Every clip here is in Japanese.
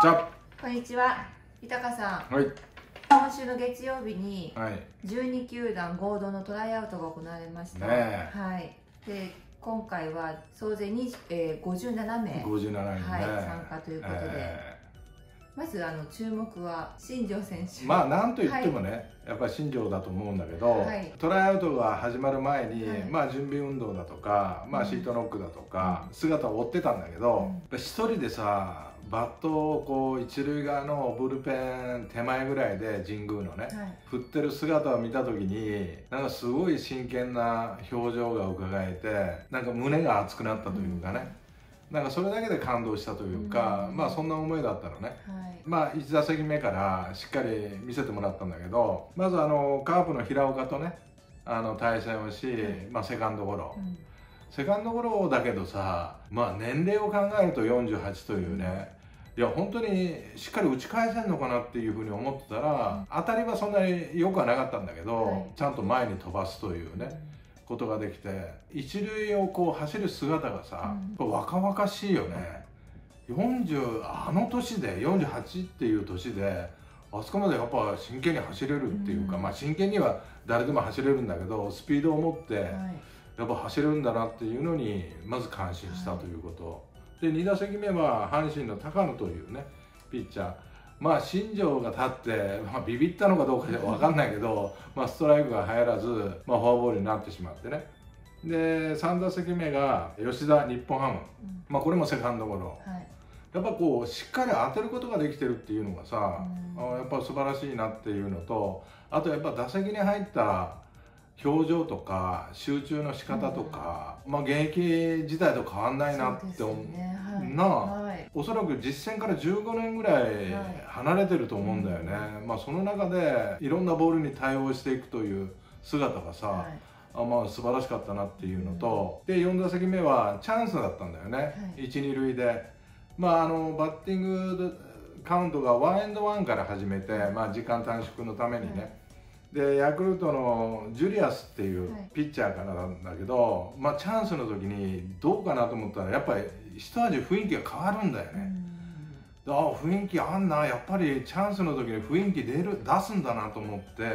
じゃこんにちは、豊さん。 はい。 今週の月曜日にはい。 12球団合同のトライアウトが行われました。 ねはい。で、今回は総勢57名、 57人ね、 はい、参加ということで、まず注目は新庄選手。 まあなんといってもね、やっぱり新庄だと思うんだけど、 はい、 トライアウトが始まる前に、 はい、 まあ準備運動だとか、まあシートノックだとか、姿を追ってたんだけど、一人でさバットをこう一塁側のブルペン手前ぐらいで神宮のね、振ってる姿を見た時になんかすごい真剣な表情がうかがえて、なんか胸が熱くなったというかね、なんかそれだけで感動したというか、まあそんな思いだったのね。まあ1打席目からしっかり見せてもらったんだけど、まずカープの平岡とね対戦をし、まあセカンドゴロ、セカンドゴロだけどさ、まあ年齢を考えると48というね、いや本当にしっかり打ち返せんのかなっていうふうに思ってたら、当たりはそんなに良くはなかったんだけど、ちゃんと前に飛ばすというね、ことができて、一塁をこう走る姿がさ、若々しいよね。40、あの年で48っていう年であそこまでやっぱ真剣に走れるっていうか、まあ真剣には誰でも走れるんだけど、スピードを持ってやっぱ走れるんだなっていうのにまず感心したということ、で2打席目は阪神の高野というねピッチャー、まあ新庄が立って、まあ、ビビったのかどうか分かんないけど、まあ、ストライクが入らず、まあ、フォアボールになってしまってね。で3打席目が吉田日本ハム、まあこれもセカンドゴロ、やっぱこうしっかり当てることができてるっていうのがさ、やっぱ素晴らしいなっていうのと、あとやっぱ打席に入った表情とか集中の仕方とか、まあ現役時代と変わんないなって思うなあ、おそらく実戦から15年ぐらい離れてると思うんだよね。まあその中でいろんなボールに対応していくという姿がさ、まあ素晴らしかったなっていうのと、で4打席目はチャンスだったんだよね、1、2塁で。まあバッティングカウントが1エンド1から始めて、まあ時間短縮のためにね、でヤクルトのジュリアスっていうピッチャーからなんだけど、まあチャンスの時にどうかなと思ったらやっぱり一味雰囲気が変わるんだよね。ああ雰囲気あんな、やっぱりチャンスの時に雰囲気出すんだなと思って、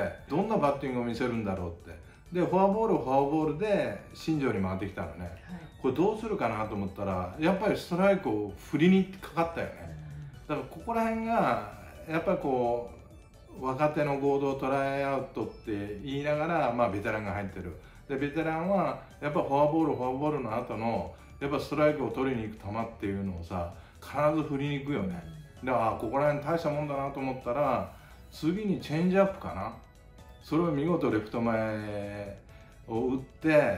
どんなバッティングを見せるんだろうって。でフォアボールで新庄に回ってきたのね、これどうするかなと思ったらやっぱりストライクを振りにかかったよね。だからここら辺がやっぱりこう若手の合同トライアウトって言いながら、まあベテランが入ってる。でベテランはやっぱフォアボールの後のやっぱストライクを取りに行く球っていうのをさ必ず振りに行くよね。だからここら辺大したもんだなと思ったら、次にチェンジアップかな、それを見事レフト前を打って、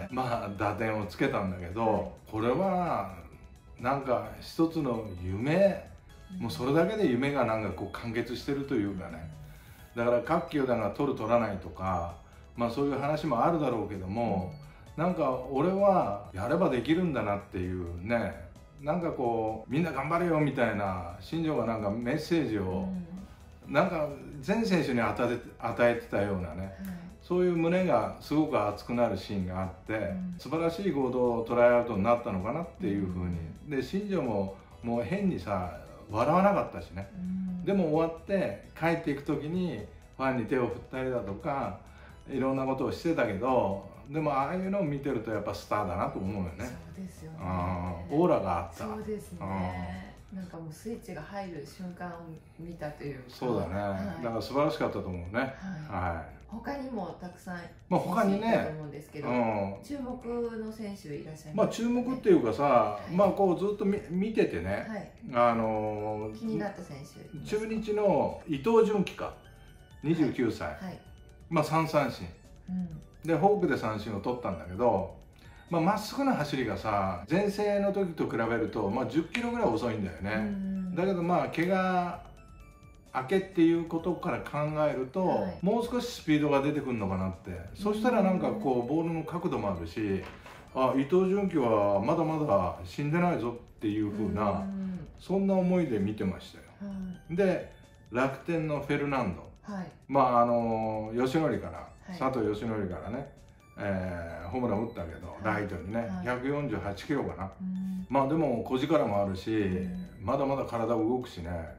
まあ打点をつけたんだけど、これはなんか一つの夢、もうそれだけで夢がなんかこう完結してるというかね。だから各球団が取る取らないとか、まあそういう話もあるだろうけども、なんか俺はやればできるんだなっていうね、なんかこうみんな頑張れよみたいな新庄がなんかメッセージをなんか全選手に与えてたようなね、そういう胸がすごく熱くなるシーンがあって、素晴らしい合同トライアウトになったのかなっていうふうに。で新庄ももう変にさ笑わなかったしね、でも終わって帰っていく時にファンに手を振ったりだとかいろんなことをしてたけど、でもああいうのを見てるとやっぱスターだなと思うよね。 そうですよね。 オーラがあった。 そうですね。なんかもうスイッチが入る瞬間を見たというか。 そうだね。だから素晴らしかったと思うね。 他にもたくさん他にね、 と思うんですけど、注目の選手いらっしゃいますか？ まあ注目っていうかさ、まあこうずっと見ててね、 気になった選手。 中日の伊藤純喜か、29歳。まあ3三振。でフォークで三振を取ったんだけど、まっすぐな走りがさ前世の時と比べると、まあ、10キロぐらい遅いんだよね。だけどまあ怪我明けっていうことから考えると、もう少しスピードが出てくるのかなって。そしたらなんかこうボールの角度もあるし、あ伊藤純喜はまだまだ死んでないぞっていう風な、そんな思いで見てましたよ。で楽天のフェルナンド、まあ吉典から佐藤義則からね、ホームラン打ったけど、ライトにね、148キロかな。まあでも小力もあるし、まだまだ体動くしね。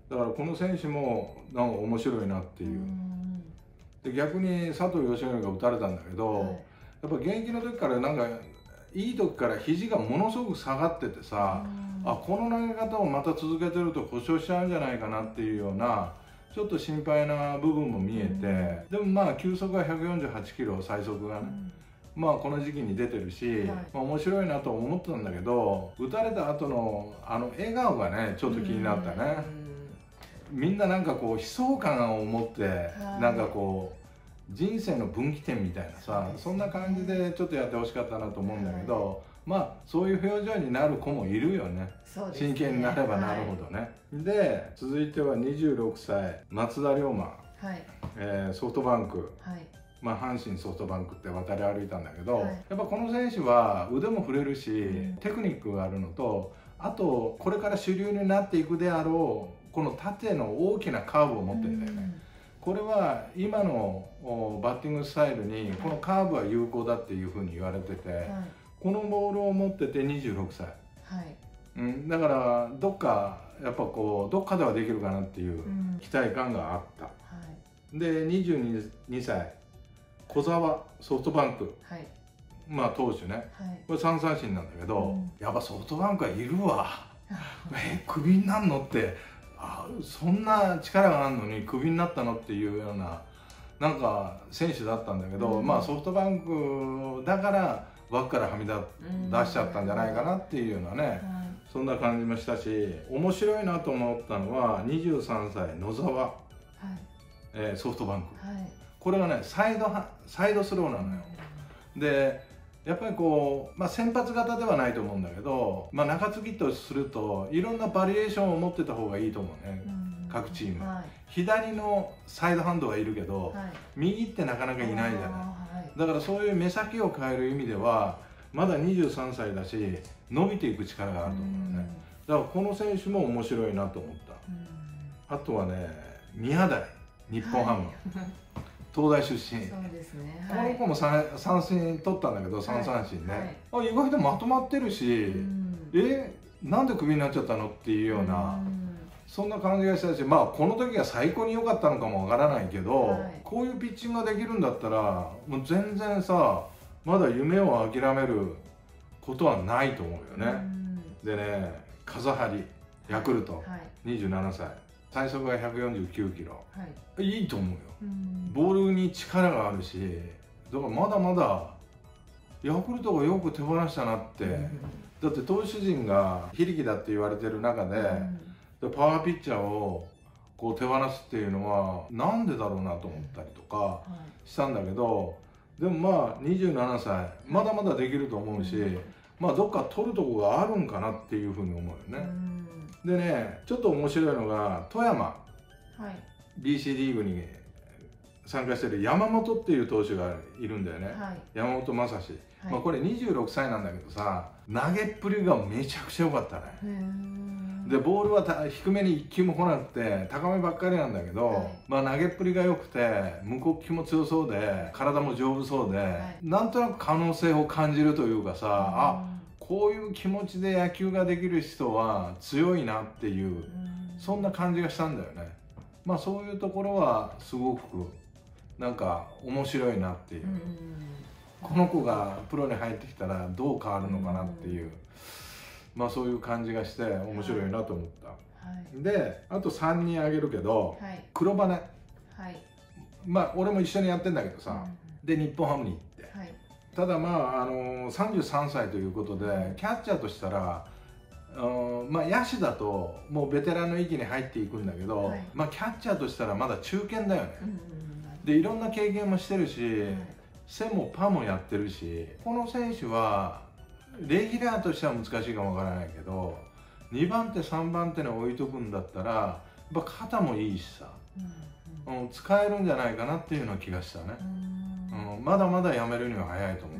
だからこの選手もなんか面白いなっていう。で逆に佐藤義則が打たれたんだけど、はい、やっぱ現役の時からなんかいい時から肘がものすごく下がっててさ、あ、この投げ方をまた続けてると故障しちゃうんじゃないかなっていうようなちょっと心配な部分も見えて、でもまあ球速が148キロ最速がね、まあこの時期に出てるし、はい、まあ面白いなと思ったんだけど、打たれた後の笑顔がねちょっと気になったね。みんななんかこう悲壮感を持って、なんかこう人生の分岐点みたいなさ、そんな感じでちょっとやってほしかったなと思うんだけど、まあそういう表情になる子もいるよね。真剣になればなるほどね。で続いては26歳松田龍馬、ソフトバンク、まあ阪神ソフトバンクって渡り歩いたんだけど、やっぱこの選手は腕も振れるし、テクニックがあるのと、あとこれから主流になっていくであろうこの縦の大きなカーブを持ってるんだよね。これは今のバッティングスタイルにこのカーブは有効だっていうふうに言われてて、このボールを持ってて26歳、だからどっかやっぱこうどっかではできるかなっていう期待感があった、で22歳小澤ソフトバンク、まあ投手ね、これ3三振なんだけど、やっぱソフトバンクはいるわクビになんのって、そんな力があるのにクビになったのっていうようななんか選手だったんだけど、まあソフトバンクだから枠からはみ出しちゃったんじゃないかなっていうようなね、そんな感じもしたし、面白いなと思ったのは23歳野沢、ソフトバンク、これがねサイドスローなのよ。でやっぱりこう、まあ、先発型ではないと思うんだけど、まあ、中継ぎとするといろんなバリエーションを持ってた方がいいと思うね、各チーム、左のサイドハンドはいるけど、右ってなかなかいないじゃない、だからそういう目先を変える意味ではまだ23歳だし伸びていく力があると思うね。だからこの選手も面白いなと思った。あとはね宮台、日本ハム、東大出身、そうですね、この子も三振取ったんだけど3三振ね、意外とまとまってるし、なんでクビになっちゃったのっていうような、そんな感じがしたし、まあこの時が最高に良かったのかもわからないけど、こういうピッチングができるんだったらもう全然さまだ夢を諦めることはないと思うよね。でね風張ヤクルト、27歳、最速が149キロ、いいと思うよ。ボールに力があるし、だからまだまだヤクルトがよく手放したなって、だって投手陣が非力だって言われてる中で、パワーピッチャーをこう手放すっていうのはなんでだろうなと思ったりとかしたんだけど、でもまあ27歳まだまだできると思うし、まあどっか取るとこがあるんかなっていうふうに思うよね。でねちょっと面白いのが富山、BC リーグに参加してる山本っていう投手がいるんだよね、山本昌志、まあこれ26歳なんだけどさ、投げっぷりがめちゃくちゃ良かったね。でボールは低めに1球も来なくて高めばっかりなんだけど、まあ投げっぷりが良くて向こう利きも強そうで体も丈夫そうで、なんとなく可能性を感じるというかさ、こういう気持ちで野球ができる人は強いなっていう、そんな感じがしたんだよね。まあそういうところはすごくなんか面白いなっていう、この子がプロに入ってきたらどう変わるのかなっていう、まあそういう感じがして面白いなと思った、であと3人あげるけど、黒羽、まあ俺も一緒にやってんだけどさ、で日本ハムに行って、ただまあ33歳ということでキャッチャーとしたらまあ野手だともうベテランの域に入っていくんだけど、まあキャッチャーとしたらまだ中堅だよね。でいろんな経験もしてるし、背もパもやってるし、この選手はレギュラーとしては難しいかもわからないけど、2番手3番手に置いとくんだったらやっぱ肩もいいしさ、使えるんじゃないかなっていうような気がしたね。まだまだやめるには早いと思った。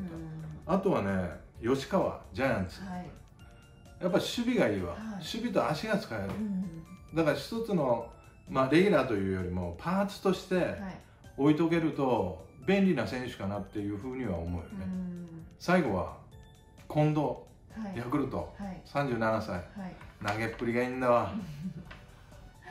あとはね吉川ジャイアンツ、やっぱ守備がいいわ、守備と足が使える、だから一つの、まあ、レギュラーというよりもパーツとして置いとけると便利な選手かなっていうふうには思うよね。最後は近藤、ヤクルト、37歳、投げっぷりがいいんだわ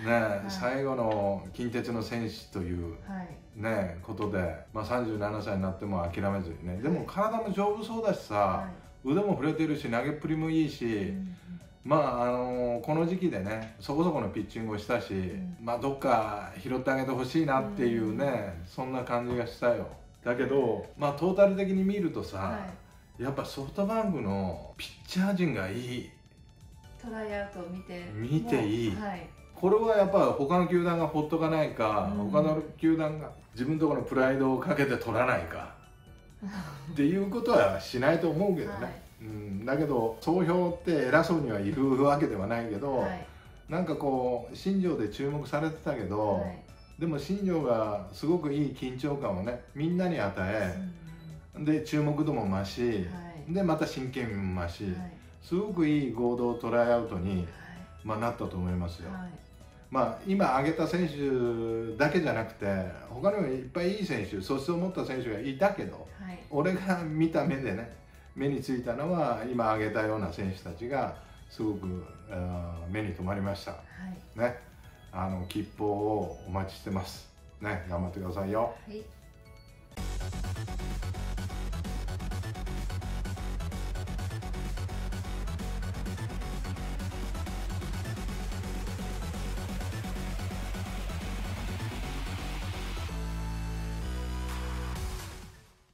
最後の近鉄の選手という、ね、ことで、37歳になっても諦めずにね、でも体も丈夫そうだしさ、腕も振れてるし、投げっぷりもいいし、この時期でね、そこそこのピッチングをしたし、どっか拾ってあげてほしいなっていうね、そんな感じがしたよ。だけど、トータル的に見るとさ、やっぱソフトバンクのピッチャー陣がいい。 トライアウトを見ていい、これはやっぱ他の球団がほっとかないか、他の球団が自分のところのプライドをかけて取らないかっていうことはしないと思うけどね、だけど総評って偉そうには言うわけではないけど、なんかこう新庄で注目されてたけど、でも新庄がすごくいい緊張感をねみんなに与え、で注目度も増し、でまた真剣味も増し、すごくいい合同トライアウトに、なったと思いますよ。今挙げた選手だけじゃなくて他にもいっぱいいい選手、素質を持った選手がいたけど、俺が見た目でね目についたのは今挙げたような選手たちがすごく目に留まりました、ね、吉報をお待ちしてますね。頑張ってくださいよ。